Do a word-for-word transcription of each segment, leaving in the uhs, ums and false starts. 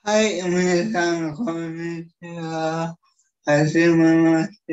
はい、皆さん、こんにちは。はじめまして。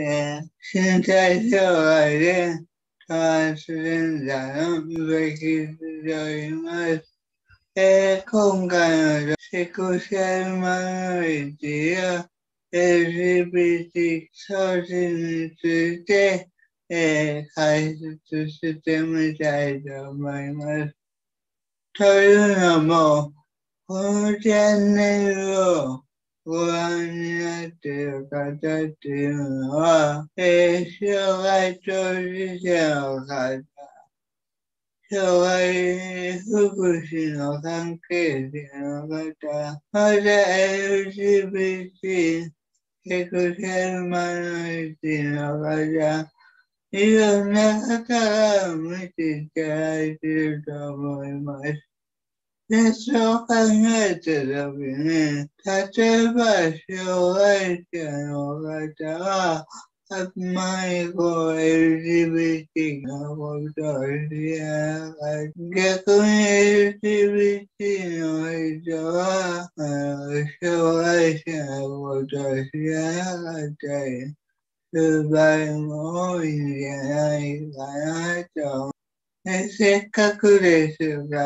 身体障害でトランスジェンダーの植木と言います。えー、今回のセクシャルマイノリティや エルジービーティー ソースについて、えー、解説してみたいと思います。というのも、このチャンネルをご覧になっている方っていうのは、えー、障害当事者の方、障害福祉の関係者の方、また エルジービーティー、セクシャルマイノリティの方、いろんな方が見ていただいていると思います。で、そう考えたときに、例えば、障害者の方は、あまりこう、エルジービーティー のことを知らなかった。逆に エルジービーティー の人は、あの、障害者のことを知らなかったりする場合も多いんじゃないかなと。で、せっかくですから、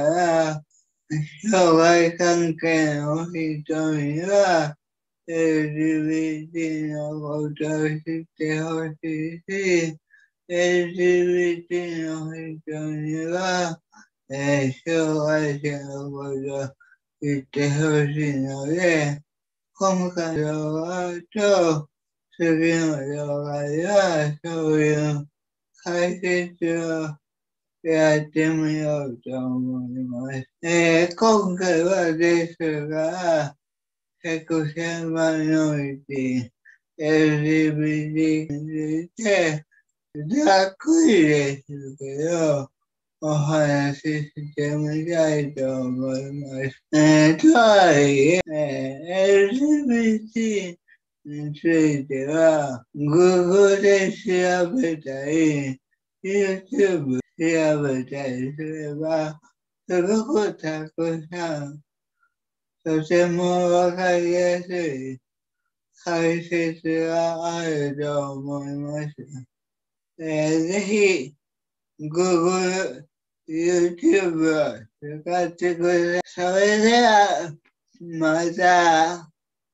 障害関係の人には、エルジービーティー のことを知ってほしいし、エルジービーティー の人には、えー、障害者のことを知ってほしいので、今回の動画と次の動画では、そういう解説をやってみようと思います。えー、今回はですが、セクシャルマイノリティ、エルジービーティー について、ざっくりですけど、お話ししてみたいと思います。えー、とはいえ、えー、エルジービーティー については、Google で調べたり、YouTube 調べたりすれば、すごくたくさん、とてもわかりやすい解説があると思います。えー、ぜひ、Google、YouTube を使ってください。それでは、また、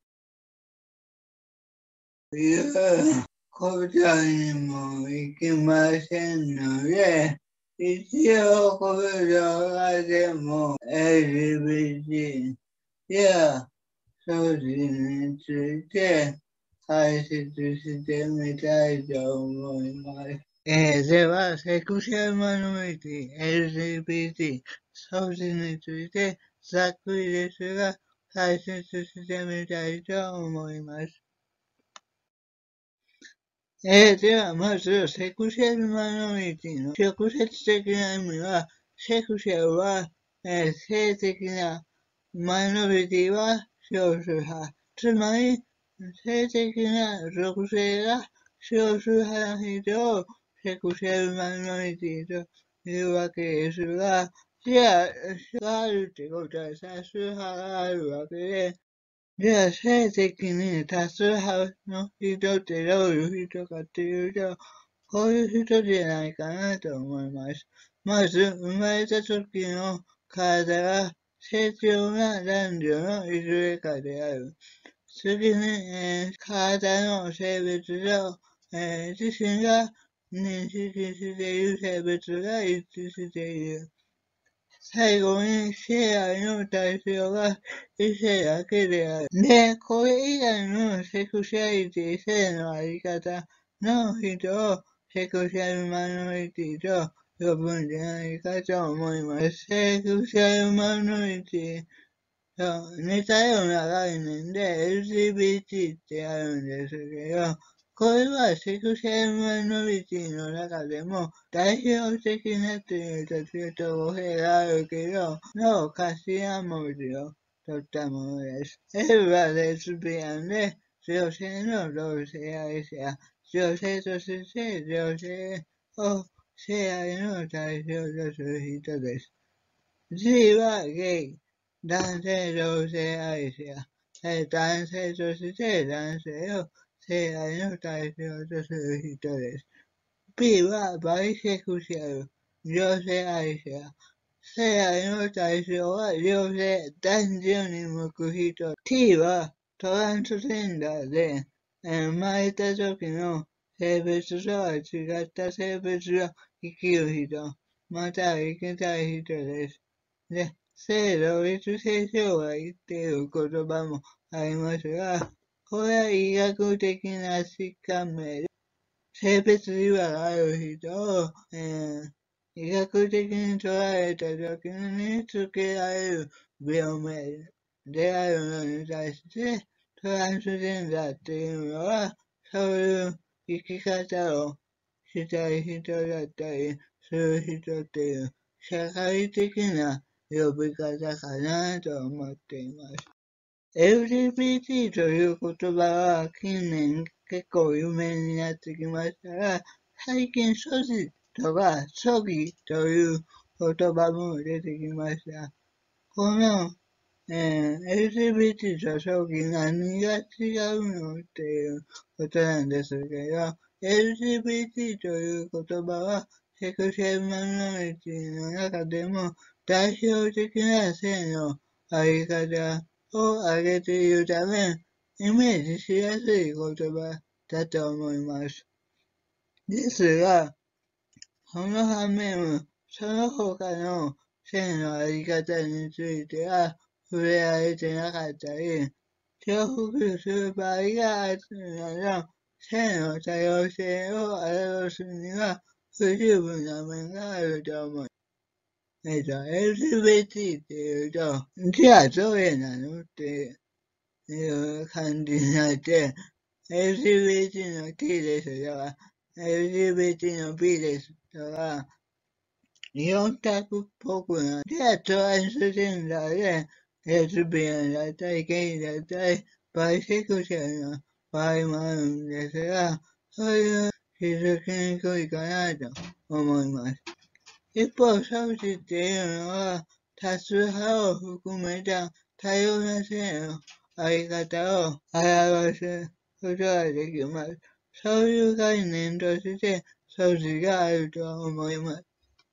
いうことにもいきませんので、一応この動画でも エルジービーティー や掃除について解説してみたいと思います。えー、では、セクシャルマイノリティ、エルジービーティー、掃除についてざっくりですが解説してみたいと思います。えー、では、まず、セクシャルマイノリティの直接的な意味は、セクシャルは、えー、性的な、マイノリティは少数派。つまり、性的な属性が少数派の人をセクシャルマイノリティというわけですが、じゃあ、があるってことは多数派があるわけで、じゃあ、性的に多数派の人ってどういう人かっていうと、こういう人じゃないかなと思います。まず、生まれた時の体が成長が男女のいずれかである。次に、えー体の性別と、えー自身が認識している性別が一致している。最後に、性愛の対象が異性だけである。で、これ以外のセクシャリティ、性のあり方の人をセクシャルマイノリティと呼ぶんじゃないかと思います。セクシャルマイノリティと似たような概念で エルジービーティー ってあるんですけど、これはセクシャルマイノリティの中でも代表的なというとちょっと語弊があるけど、の頭文字を取ったものです。L はレズビアンで、女性の同性愛者、女性として女性を性愛の対象とする人です。G はゲイ、男性同性愛者。 えー男性として男性を性愛の対象とする人です。B はバイセクシャル、両性愛者。性愛の対象は両性男女に向く人。T はトランスジェンダーで、えー生まれた時の性別とは違った性別を生きる人、または生きたい人です。で、性同一性障害っていう言葉もありますが、これは医学的な疾患名で、性別違和がある人を、えー医学的に捉えた時につけられる病名であるのに対して、トランスジェンダーっていうのは、そういう生き方をしたい人だったりする人っていう社会的な呼び方かなと思っています。エルジービーティー という言葉は近年結構有名になってきましたが、最近ソジとかソギという言葉も出てきました。この、えー、エルジービーティー とソギ何が違うのっていうことなんですけど、エルジービーティー という言葉はセクシャルマイノリティの中でも代表的な性のあり方を挙げているため、イメージしやすい言葉だと思います。ですが、その反面、その他の性のあり方については触れられてなかったり、重複する場合があるなど、性の多様性を表すには不十分な面があると思います。えっと、エルジービーティー っていうと、じゃあどれなのっていう感じになって、エルジービーティー の T ですとか、エルジービーティー の B ですとか、よん択っぽくなって、トランスジェンダーで、レズビアンだったり、ゲイだったり、バイセクシャルな場合もあるんですが、そういう気づきにくいかなと思います。一方、ソチっていうのは、多数派を含めた多様な性のあり方を表すことができます。そういう概念として、ソチがあると思います。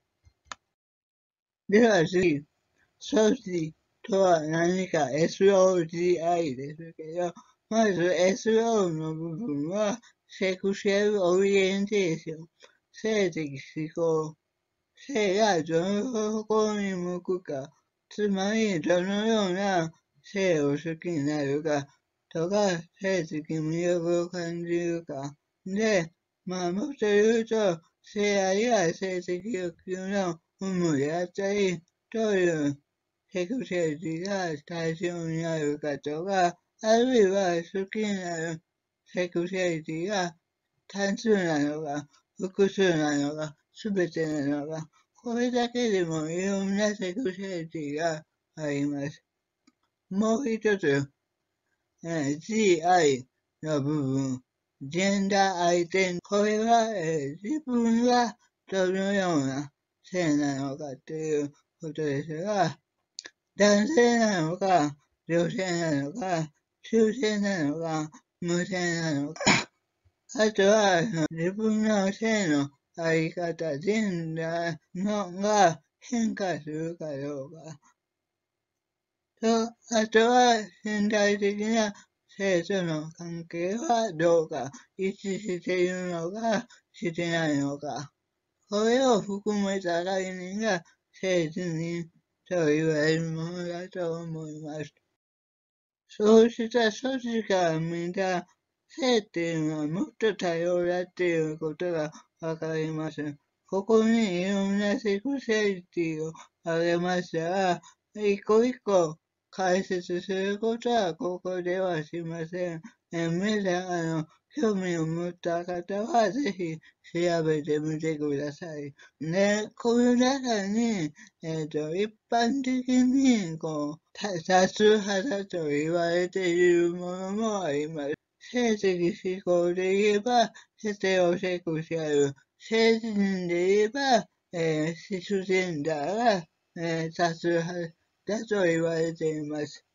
では次、ソチとは何か エスオージーアイ ですけど、まず エスオー の部分は、セクシャルオリエンテーション、性的思考、性がどの方向に向くか、つまりどのような性を好きになるかとか、性的魅力を感じるか。で、まあもっと言うと、性愛や性的欲求の有無であったり、どういうセクシャリティが対象になるかとか、あるいは好きになるセクシャリティが単数なのか、複数なのか、すべてなのか、これだけでもいろんなセクシャリティがあります。もう一つ、えー、ジーアイ の部分、ジェンダーアイデンティティ。これは、えー自分がどのような性なのかということですが、男性なのか、女性なのか、中性なのか、無性なのか、あとは、自分の性のあり方、ジェンダーのが変化するかどうか。と、あとは、身体的な性との関係はどうか、一致しているのか、してないのか。これを含めた概念が性自認と言われるものだと思います。そうした組織から見た性っていうのはもっと多様だっていうことがわかります。ここにいろんなセクシャリティを挙げましたが、一個一個解説することはここではしません。え皆さん、あの、興味を持った方はぜひ調べてみてください。で、この中に、えっと、一般的に、こう、多多数派だと言われているものもあります。性的指向で言えば、ヘテロセクシャル。性自認で言えば、えーシスジェンダーが、えー多数派だと言われています。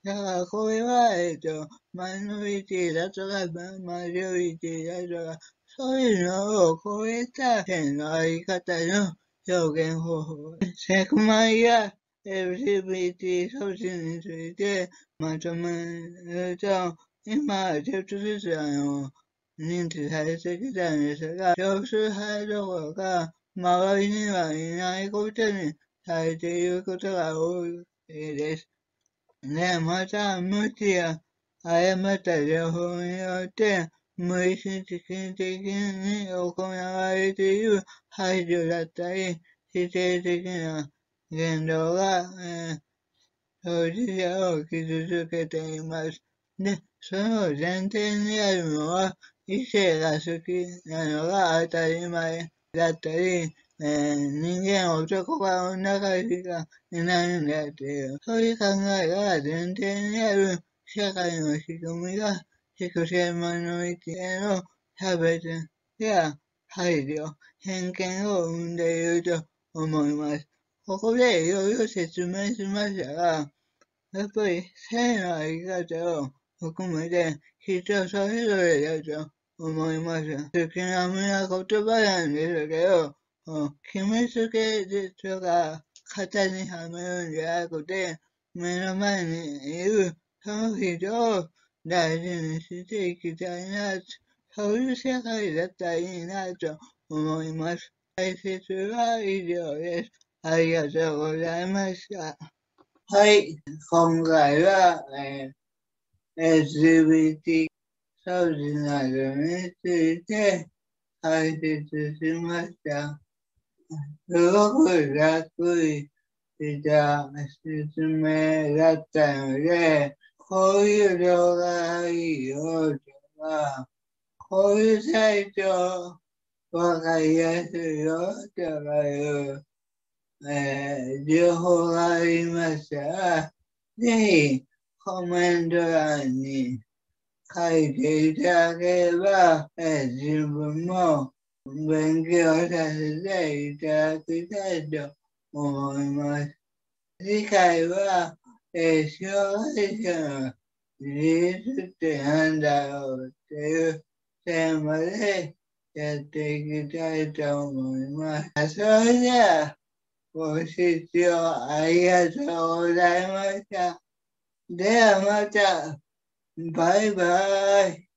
だからこれは、えっと、マイノリティだとか、マジョリティだとか、そういうのを超えた点のあり方の表現方法。セクマイや エルジービーティー 措置についてまとめると、今はちょっとずつあの、認知されてきたんですが、少数派どころか、周りにはいないことにされていることが多いです。ね、また、無知や誤った情報によって、無意識的に行われている排除だったり、否定的な言動が、えー当事者を傷つけています。で、その前提にあるのは、異性が好きなのが当たり前だったり、えー人間は男か女かしかいないんだっていう、そういう考えが前提にある社会の仕組みが、セクシャルマイノリティへの差別や配慮、偏見を生んでいると思います。ここでいろいろ説明しましたが、やっぱり性のあり方を含めて人それぞれだと思います。好きなみな言葉なんですけど、決めつけとか型にはめるんじゃなくて、目の前にいるその人を大事にしていきたいな、そういう社会だったらいいなと思います。解説は以上です。ありがとうございました。はい、今回は、えー、エルジービーティー 掃除などについて解説しました。すごくざっくりした説明だったので、こういう動画がいいよとか、こういうサイトわかりやすいよとかいう、えー、情報がありましたら、ぜひコメント欄に書いていただければ、えー、自分も勉強させていただきたいと思います。次回は、えー、障害者の自立って何だろうっていうテーマでやっていきたいと思います。それでは、ご視聴ありがとうございました。ではまた、バイバイ。